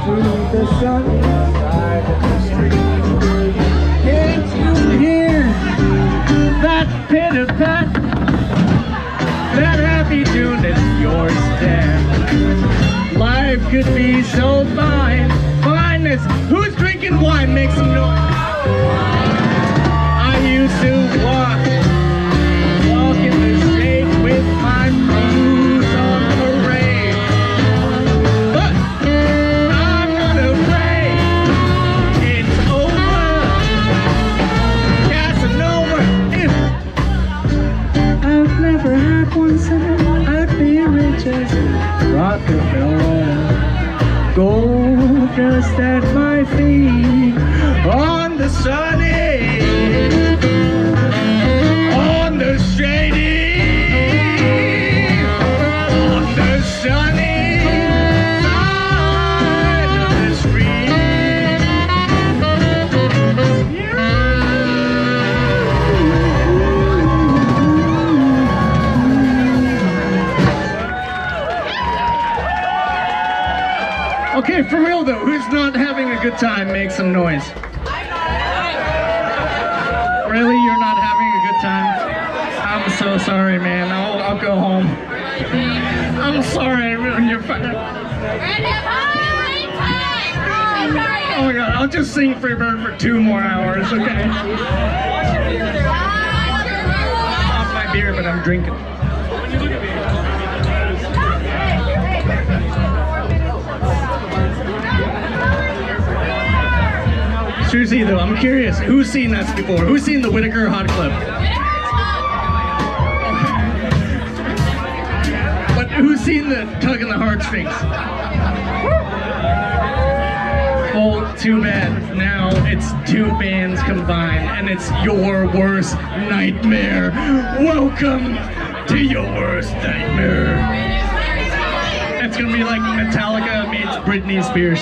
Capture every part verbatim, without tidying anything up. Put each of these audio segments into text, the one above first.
through the sunny side of the street. Can't you hear that pitter-pat, that happy tune that's yours there? Life could be so fine, fineness. Who's drinking wine? Make some noise. I used to walk, walk in the shade with my blues on parade. But I'm not afraid, it's over. Casanova, if I've never had one cent, I'd be rich as Rockefeller. Gold dust at my feet on the sunny, on the shady, on the sunny side of the street. Okay, for real though, who's not having a good time, make some noise. Really, you're not having a good time? I'm so sorry, man. I'll, I'll go home. I'm sorry I ruined your fun. Oh my god, I'll just sing Freebird for two more hours, okay? Off my beer, but I'm drinking. Seriously though, I'm curious, who's seen us before? Who's seen the Whiteaker Hot Club? But who's seen the Tug and the Heartstrings? Well, too bad. Now it's two bands combined, and it's your worst nightmare. Welcome to your worst nightmare. It's gonna be like Metallica meets Britney Spears.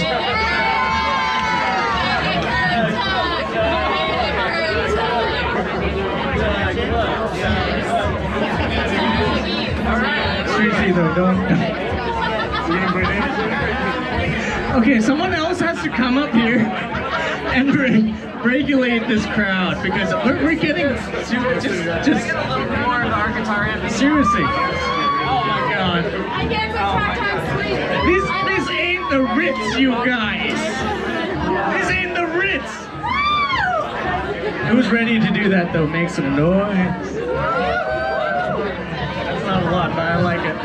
Seriously though, don't. Okay, someone else has to come up here and re regulate this crowd because we're, we're getting just just a little more of our guitar. Seriously. Oh my god. I can't go This this ain't the Ritz, you guys. This ain't the Ritz. Who's ready to do that though? Make some noise. Not a lot, but I like it.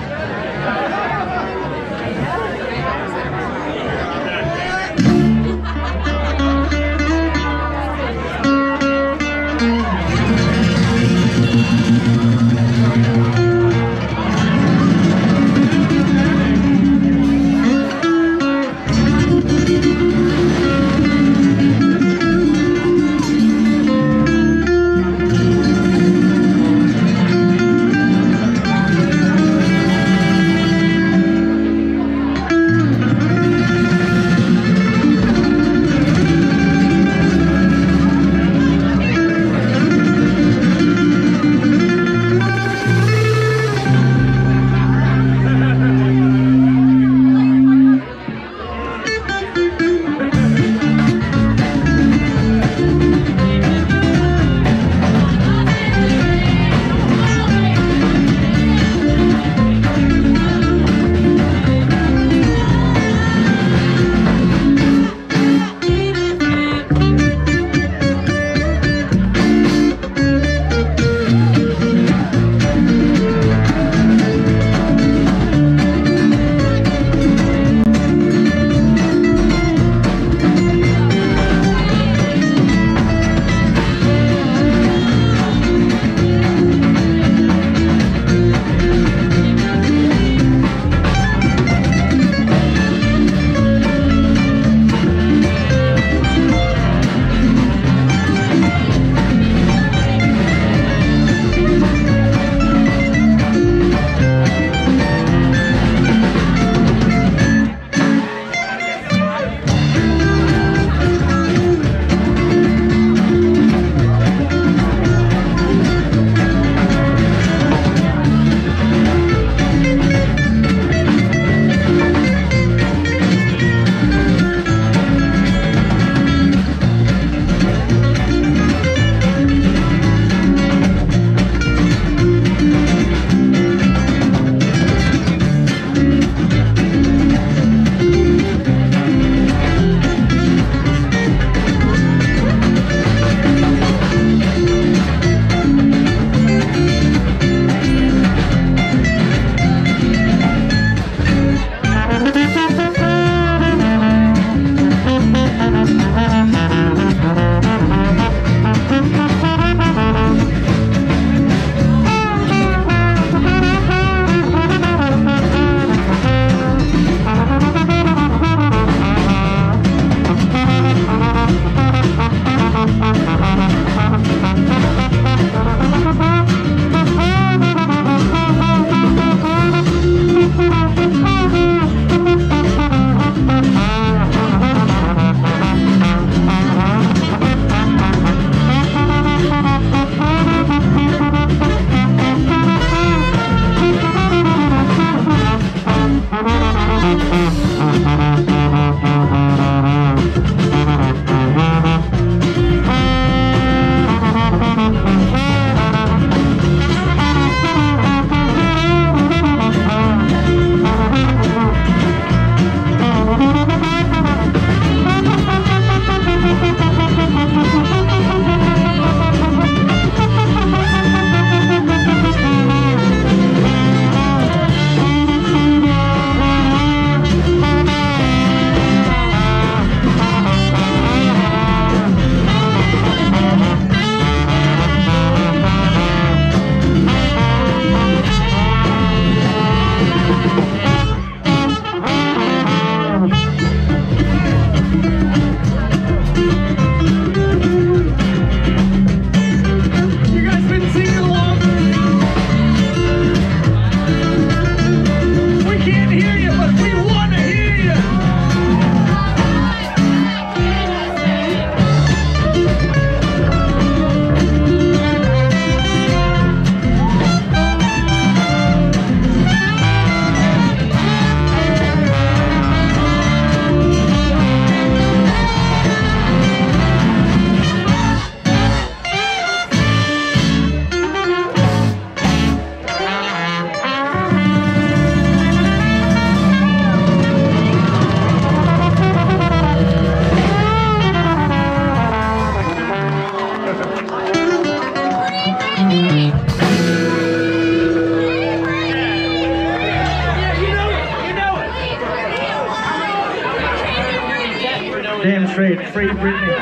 Damn straight, free Britney.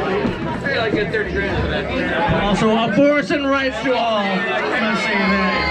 I like good thirty grand for that. Also, abortion rights to all. I'm gonna say that.